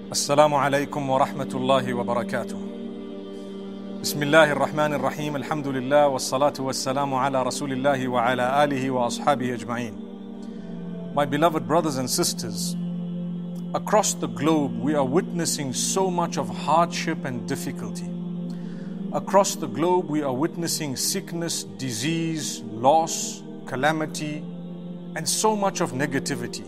السلام عليكم ورحمة الله وبركاته. بسم الله الرحمن الرحيم. الحمد لله والصلاة والسلام على رسول الله وعلى آله وأصحابه أجمعين. My beloved brothers and sisters, across the globe we are witnessing so much of hardship and difficulty. Across the globe we are witnessing sickness, disease, loss, calamity, and so much of negativity.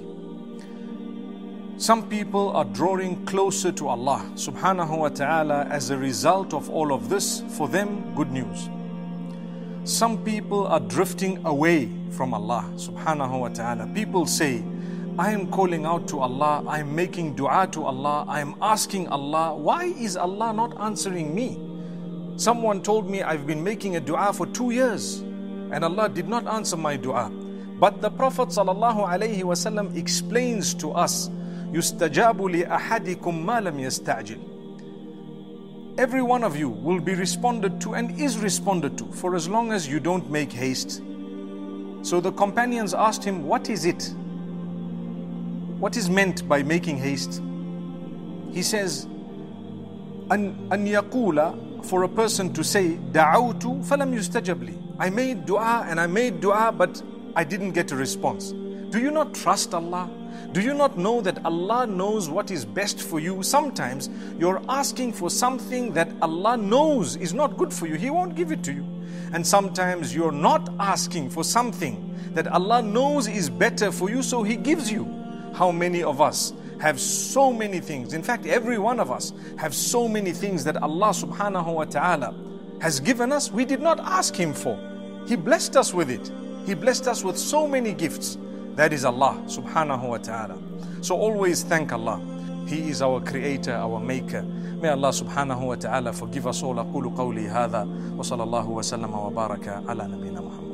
Some people are drawing closer to Allah subhanahu wa ta'ala as a result of all of this. For them, good news. Some people are drifting away from Allah subhanahu wa ta'ala. People say, I am calling out to Allah, I am making dua to Allah, I am asking Allah, why is Allah not answering me? Someone told me I've been making a dua for 2 years and Allah did not answer my dua. But the Prophet sallallahu alayhi wasallam explains to us, يُسْتَجَابُ لِأَحَدِكُمْ مَا لَمْ يَسْتَعْجِلْ. Every one of you will be responded to and is responded to for as long as you don't make haste. So the companions asked him, what is it? What is meant by making haste? He says, أَنْ يَقُولَ, for a person to say, دَعَوْتُ فَلَمْ يُسْتَجَبْ لِي. I made dua, but I didn't get a response. Do you not trust Allah? Do you not know that Allah knows what is best for you? Sometimes you're asking for something that Allah knows is not good for you. He won't give it to you. And sometimes you're not asking for something that Allah knows is better for you, so He gives you. How many of us have so many things? In fact, every one of us have so many things that Allah subhanahu wa ta'ala has given us, we did not ask Him for. He blessed us with it. He blessed us with so many gifts. That is Allah subhanahu wa ta'ala. So always thank Allah. He is our creator, our maker. May Allah subhanahu wa ta'ala forgive us all. أقول قولي هذا وصلى الله وسلم وبارك على نبينا محمد.